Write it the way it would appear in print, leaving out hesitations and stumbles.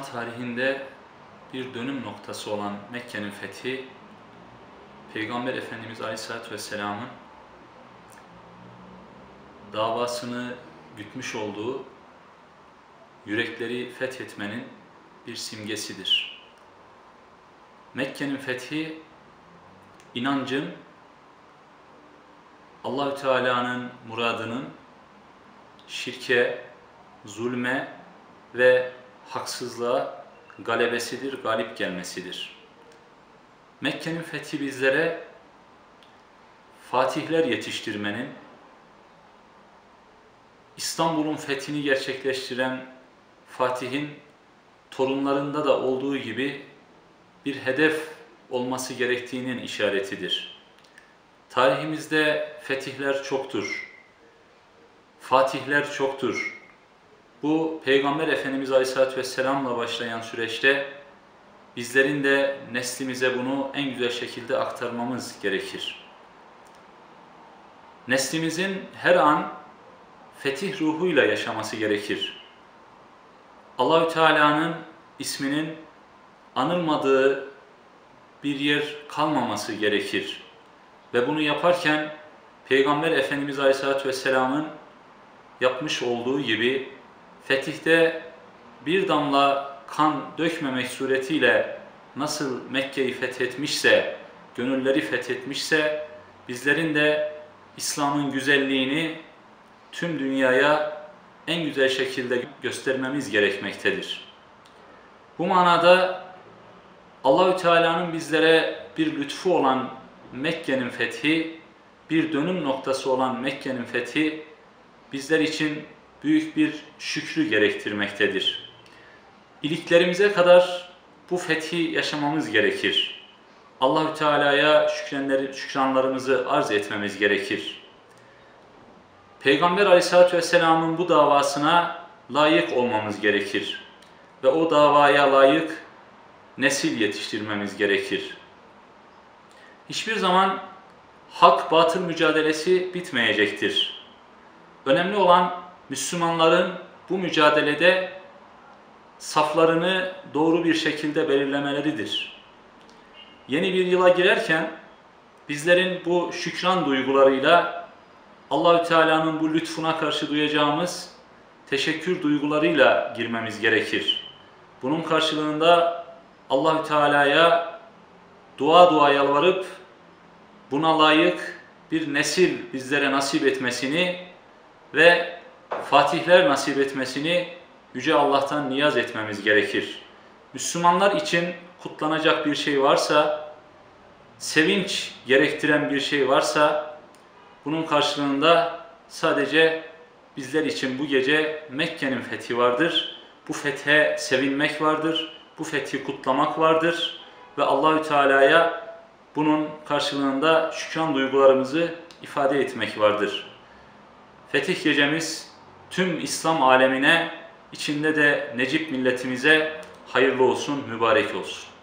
tarihinde bir dönüm noktası olan Mekke'nin fethi, Peygamber Efendimiz Aleyhisselatü Vesselam'ın davasını gütmüş olduğu yürekleri fethetmenin bir simgesidir. Mekke'nin fethi, inancın Allahü Teala'nın muradının şirke, zulme ve haksızlığa galebesidir, galip gelmesidir. Mekke'nin fethi bizlere fatihler yetiştirmenin, İstanbul'un fethini gerçekleştiren Fatih'in torunlarında da olduğu gibi bir hedef olması gerektiğinin işaretidir. Tarihimizde fetihler çoktur, fatihler çoktur. Bu Peygamber Efendimiz Aleyhisselatü Vesselam'la başlayan süreçte bizlerin de neslimize bunu en güzel şekilde aktarmamız gerekir. Neslimizin her an fetih ruhuyla yaşaması gerekir. Allahü Teala'nın isminin anılmadığı bir yer kalmaması gerekir. Ve bunu yaparken Peygamber Efendimiz Aleyhisselatü Vesselam'ın yapmış olduğu gibi fetihte bir damla kan dökmemek suretiyle nasıl Mekke'yi fethetmişse, gönülleri fethetmişse, bizlerin de İslam'ın güzelliğini tüm dünyaya en güzel şekilde göstermemiz gerekmektedir. Bu manada Allahü Teala'nın bizlere bir lütfu olan Mekke'nin fethi, bir dönüm noktası olan Mekke'nin fethi bizler için büyük bir şükrü gerektirmektedir. İliklerimize kadar bu fethi yaşamamız gerekir. Allahü Teala'ya şükranlarımızı arz etmemiz gerekir. Peygamber Aleyhisselatü Vesselam'ın bu davasına layık olmamız gerekir. Ve o davaya layık nesil yetiştirmemiz gerekir. Hiçbir zaman hak-batıl mücadelesi bitmeyecektir. Önemli olan Müslümanların bu mücadelede saflarını doğru bir şekilde belirlemeleridir. Yeni bir yıla girerken bizlerin bu şükran duygularıyla Allahü Teala'nın bu lütfuna karşı duyacağımız teşekkür duygularıyla girmemiz gerekir. Bunun karşılığında Allahü Teala'ya dua yalvarıp buna layık bir nesil bizlere nasip etmesini ve fatihler nasip etmesini Yüce Allah'tan niyaz etmemiz gerekir. Müslümanlar için kutlanacak bir şey varsa, sevinç gerektiren bir şey varsa, bunun karşılığında sadece bizler için bu gece Mekke'nin fethi vardır. Bu fethe sevinmek vardır, bu fethi kutlamak vardır ve Allahü Teala'ya bunun karşılığında şükran duygularımızı ifade etmek vardır. Fetih gecemiz tüm İslam alemine, içinde de Necip milletimize hayırlı olsun, mübarek olsun.